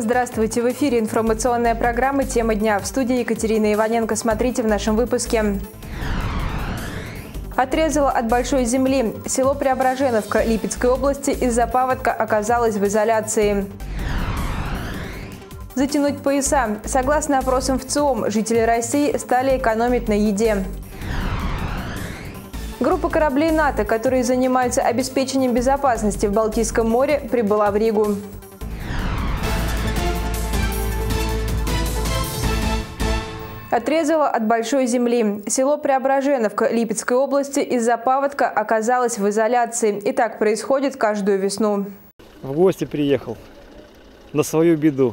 Здравствуйте! В эфире информационная программа «Тема дня». В студии Екатерина Иваненко. Смотрите в нашем выпуске. Отрезало от большой земли. Село Преображеновка Липецкой области из-за паводка оказалось в изоляции. Затянуть пояса. Согласно опросам ВЦИОМ, жители России стали экономить на еде. Группа кораблей НАТО, которые занимаются обеспечением безопасности в Балтийском море, прибыла в Ригу. Отрезало от большой земли. Село Преображеновка Липецкой области из-за паводка оказалось в изоляции. И так происходит каждую весну. В гости приехал. На свою беду.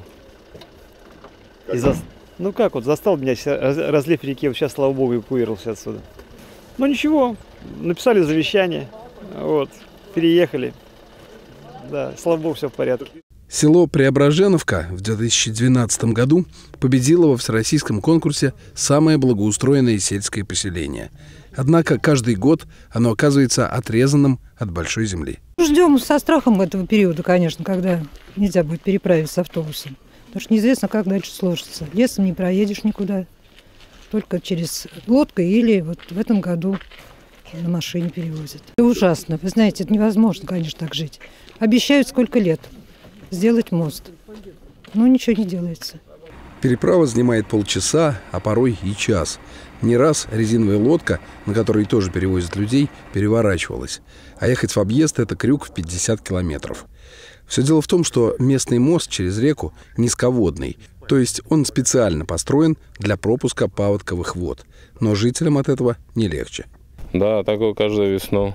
Ну как вот, застал меня разлив реки. Вот сейчас, слава богу, эвакуировался отсюда. Ну ничего, написали завещание. Вот, переехали. Да, слава богу, все в порядке. Село Преображеновка в 2012 году победило во всероссийском конкурсе «Самое благоустроенное сельское поселение». Однако каждый год оно оказывается отрезанным от большой земли. Ждем со страхом этого периода, конечно, когда нельзя будет переправиться автобусом. Потому что неизвестно, как дальше сложится. Лесом не проедешь никуда, только через лодку или вот в этом году на машине перевозят. Это ужасно. Вы знаете, это невозможно, конечно, так жить. Обещают сколько лет сделать мост. Но ничего не делается. Переправа занимает полчаса, а порой и час. Не раз резиновая лодка, на которой тоже перевозят людей, переворачивалась. А ехать в объезд – это крюк в 50 километров. Все дело в том, что местный мост через реку низководный. То есть он специально построен для пропуска паводковых вод. Но жителям от этого не легче. Да, такое каждую весну.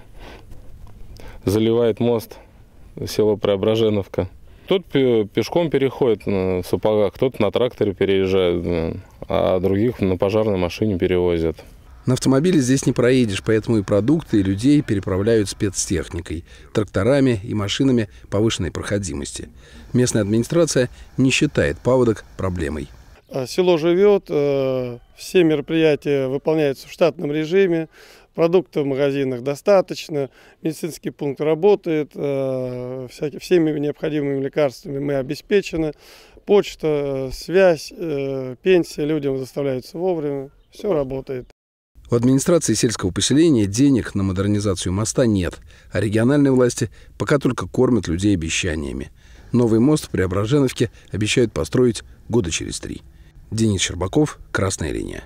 Заливает мост село Преображеновка. Тут пешком переходит в сапогах, кто-то на тракторе переезжает, а других на пожарной машине перевозят. На автомобиле здесь не проедешь, поэтому и продукты, и людей переправляют спецтехникой, тракторами и машинами повышенной проходимости. Местная администрация не считает паводок проблемой. Село живет, все мероприятия выполняются в штатном режиме. Продуктов в магазинах достаточно, медицинский пункт работает, всеми необходимыми лекарствами мы обеспечены. Почта, связь, пенсия людям доставляются вовремя, все работает. У администрации сельского поселения денег на модернизацию моста нет, а региональные власти пока только кормят людей обещаниями. Новый мост в Преображеновке обещают построить года через 3. Денис Щербаков, «Красная линия».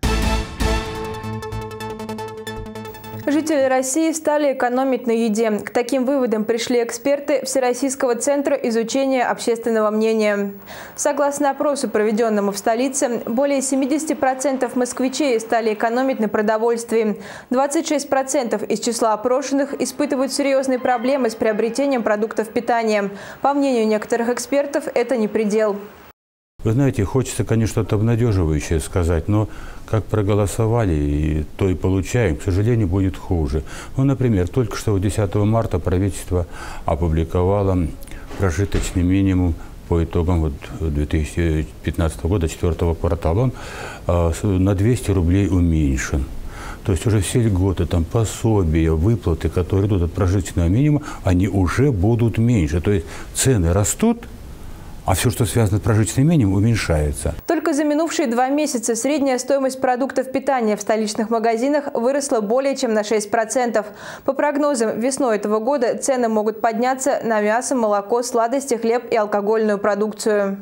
Жители России стали экономить на еде. К таким выводам пришли эксперты Всероссийского центра изучения общественного мнения. Согласно опросу, проведенному в столице, более 70% москвичей стали экономить на продовольствии. 26% из числа опрошенных испытывают серьезные проблемы с приобретением продуктов питания. По мнению некоторых экспертов, это не предел. Вы знаете, хочется, конечно, что-то обнадеживающее сказать, но как проголосовали, то и получаем, к сожалению, будет хуже. Ну, например, только что 10 марта правительство опубликовало прожиточный минимум по итогам 2015 года, 4-го квартала. Он на 200 рублей уменьшен. То есть уже все льготы, там, пособия, выплаты, которые идут от прожиточного минимума, они уже будут меньше. То есть цены растут, а все, что связано с прожиточным минимумом, уменьшается. Только за минувшие 2 месяца средняя стоимость продуктов питания в столичных магазинах выросла более чем на 6%. По прогнозам, весной этого года цены могут подняться на мясо, молоко, сладости, хлеб и алкогольную продукцию.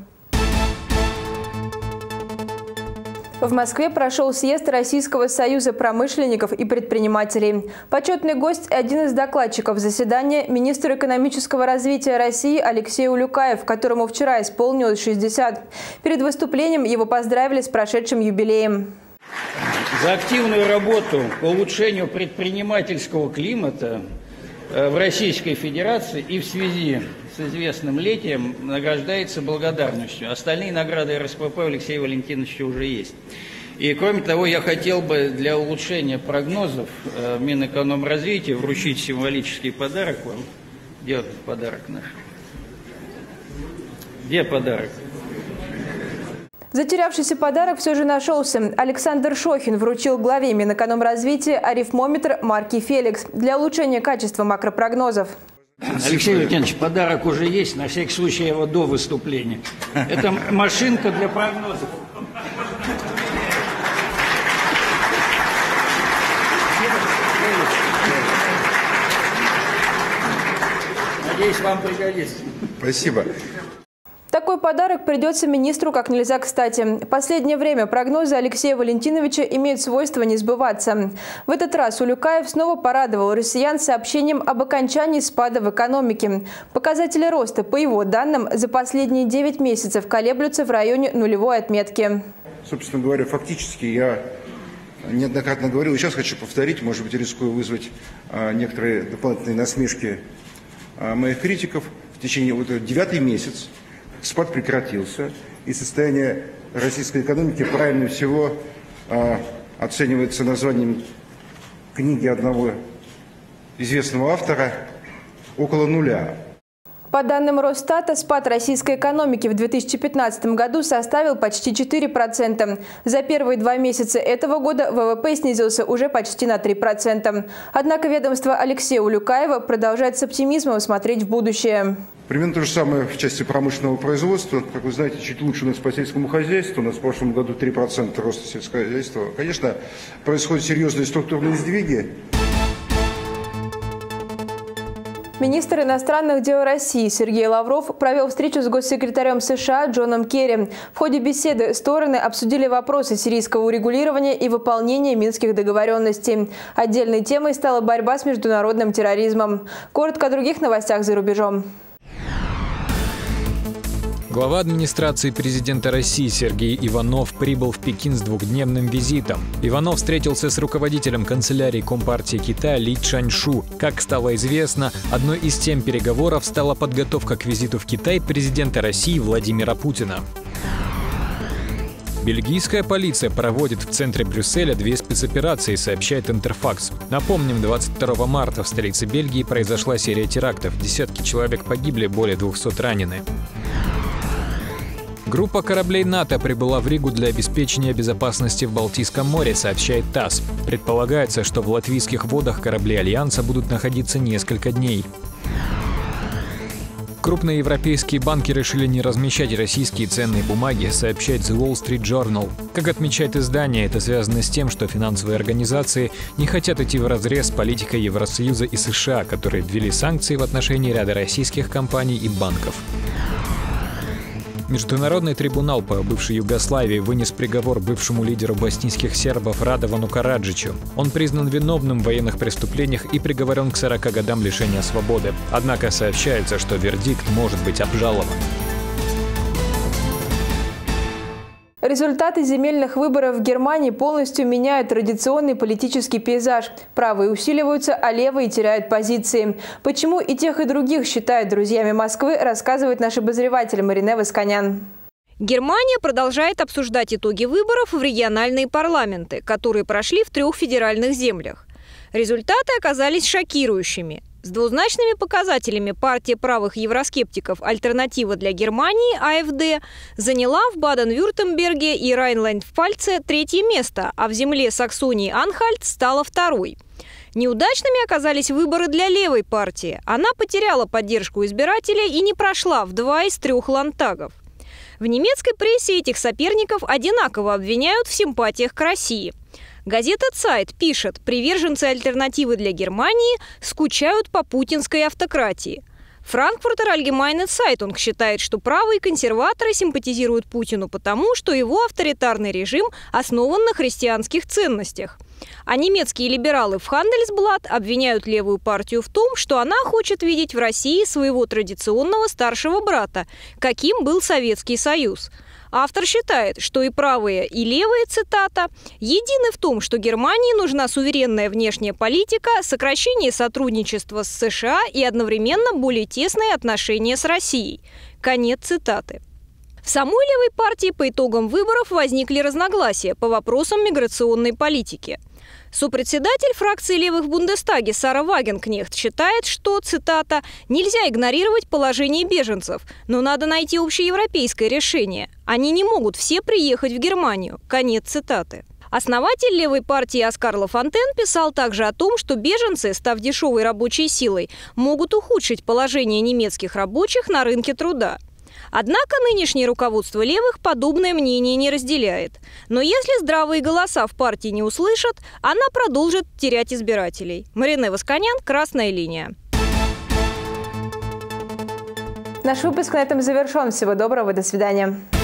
В Москве прошел съезд Российского союза промышленников и предпринимателей. Почетный гость и один из докладчиков заседания – министр экономического развития России Алексей Улюкаев, которому вчера исполнилось 60. Перед выступлением его поздравили с прошедшим юбилеем. За активную работу по улучшению предпринимательского климата в Российской Федерации и в связи с известным летием награждается благодарностью. Остальные награды РСПП у Алексея Валентиновича уже есть. И кроме того, я хотел бы для улучшения прогнозов Минэкономразвития вручить символический подарок вам. Где подарок наш? Где подарок? Затерявшийся подарок все же нашелся. Александр Шохин вручил главе Минэкономразвития арифмометр марки «Феликс» для улучшения качества макропрогнозов. Алексей Валентинович, подарок уже есть, на всякий случай его до выступления. Это машинка для прогнозов. Надеюсь, вам пригодится. Спасибо. Такой подарок придется министру как нельзя кстати. В последнее время прогнозы Алексея Валентиновича имеют свойство не сбываться. В этот раз Улюкаев снова порадовал россиян сообщением об окончании спада в экономике. Показатели роста, по его данным, за последние 9 месяцев колеблются в районе нулевой отметки. Собственно говоря, фактически я неоднократно говорил, и сейчас хочу повторить, может быть, рискую вызвать некоторые дополнительные насмешки моих критиков. В течение 9-й месяц спад прекратился, и состояние российской экономики правильно всего оценивается названием книги одного известного автора «Около нуля». По данным Росстата, спад российской экономики в 2015 году составил почти 4%. За первые 2 месяца этого года ВВП снизился уже почти на 3%. Однако ведомство Алексея Улюкаева продолжает с оптимизмом смотреть в будущее. Примерно то же самое в части промышленного производства. Как вы знаете, чуть лучше у нас по сельскому хозяйству. У нас в прошлом году 3% роста сельского хозяйства. Конечно, происходят серьезные структурные сдвиги. Министр иностранных дел России Сергей Лавров провел встречу с госсекретарем США Джоном Керри. В ходе беседы стороны обсудили вопросы сирийского урегулирования и выполнения минских договоренностей. Отдельной темой стала борьба с международным терроризмом. Коротко о других новостях за рубежом. Глава администрации президента России Сергей Иванов прибыл в Пекин с 2-дневным визитом. Иванов встретился с руководителем канцелярии Компартии Китая Ли Чаньшу. Как стало известно, одной из тем переговоров стала подготовка к визиту в Китай президента России Владимира Путина. Бельгийская полиция проводит в центре Брюсселя 2 спецоперации, сообщает Интерфакс. Напомним, 22 марта в столице Бельгии произошла серия терактов. Десятки человек погибли, более 200 ранены. Группа кораблей НАТО прибыла в Ригу для обеспечения безопасности в Балтийском море, сообщает ТАСС. Предполагается, что в латвийских водах корабли Альянса будут находиться несколько дней. Крупные европейские банки решили не размещать российские ценные бумаги, сообщает The Wall Street Journal. Как отмечает издание, это связано с тем, что финансовые организации не хотят идти вразрез с политикой Евросоюза и США, которые ввели санкции в отношении ряда российских компаний и банков. Международный трибунал по бывшей Югославии вынес приговор бывшему лидеру боснийских сербов Радовану Караджичу. Он признан виновным в военных преступлениях и приговорен к 40 годам лишения свободы. Однако сообщается, что вердикт может быть обжалован. Результаты земельных выборов в Германии полностью меняют традиционный политический пейзаж. Правые усиливаются, а левые теряют позиции. Почему и тех, и других считают друзьями Москвы, рассказывает наш обозреватель Марине Восконян. Германия продолжает обсуждать итоги выборов в региональные парламенты, которые прошли в 3 федеральных землях. Результаты оказались шокирующими. С двузначными показателями партия правых евроскептиков «Альтернатива для Германии» АФД заняла в Баден-Вюртемберге и Райнланд-Пфальце 3-е место, а в земле Саксонии-Анхальт стала 2-й. Неудачными оказались выборы для левой партии. Она потеряла поддержку избирателей и не прошла в 2 из 3 ландтагов. В немецкой прессе этих соперников одинаково обвиняют в симпатиях к России. Газета «Цайт» пишет, приверженцы «Альтернативы для Германии» скучают по путинской автократии. Франкфуртер Allgemeine Zeitung считает, что правые консерваторы симпатизируют Путину потому, что его авторитарный режим основан на христианских ценностях. А немецкие либералы в Handelsblatt обвиняют левую партию в том, что она хочет видеть в России своего традиционного старшего брата, каким был Советский Союз. Автор считает, что и правые, и левые, цитата, едины в том, что Германии нужна суверенная внешняя политика, сокращение сотрудничества с США и одновременно более тесные отношения с Россией. Конец цитаты. В самой левой партии по итогам выборов возникли разногласия по вопросам миграционной политики. Сопредседатель фракции левых в Бундестаге Сара Вагенкнехт считает, что, цитата, «нельзя игнорировать положение беженцев, но надо найти общеевропейское решение. Они не могут все приехать в Германию». Конец цитаты. Основатель левой партии Оскар Лафонтен писал также о том, что беженцы, став дешевой рабочей силой, могут ухудшить положение немецких рабочих на рынке труда. Однако нынешнее руководство левых подобное мнение не разделяет. Но если здравые голоса в партии не услышат, она продолжит терять избирателей. Марине Восконян, «Красная линия». Наш выпуск на этом завершен. Всего доброго, до свидания.